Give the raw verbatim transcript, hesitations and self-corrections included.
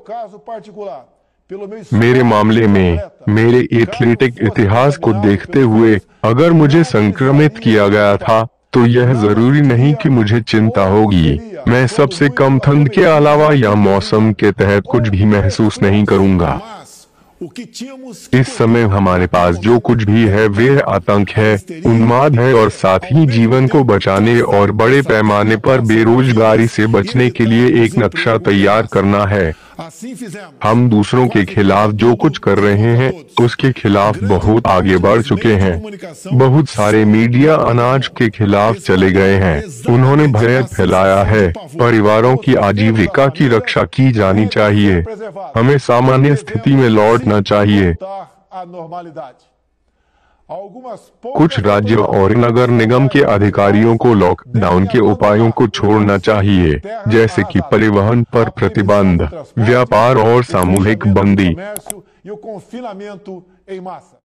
मेरे मामले में मेरे एथलेटिक इतिहास को देखते हुए अगर मुझे संक्रमित किया गया था तो यह जरूरी नहीं कि मुझे चिंता होगी। मैं सबसे कम ठंड के अलावा या मौसम के तहत कुछ भी महसूस नहीं करूंगा। इस समय हमारे पास जो कुछ भी है वह आतंक है, उन्माद है और साथ ही जीवन को बचाने और बड़े पैमाने पर बेरोजगारी से बचने के लिए एक नक्शा तैयार करना है। हम दूसरों के खिलाफ जो कुछ कर रहे हैं उसके खिलाफ बहुत आगे बढ़ चुके हैं। बहुत सारे मीडिया अनाज के खिलाफ चले गए हैं, उन्होंने भय फैलाया है। परिवारों की आजीविका की रक्षा की जानी चाहिए। हमें सामान्य स्थिति में लौटना चाहिए। कुछ राज्य और नगर निगम के अधिकारियों को लॉकडाउन के उपायों को छोड़ना चाहिए, जैसे कि परिवहन पर प्रतिबंध, व्यापार और सामूहिक बंदी।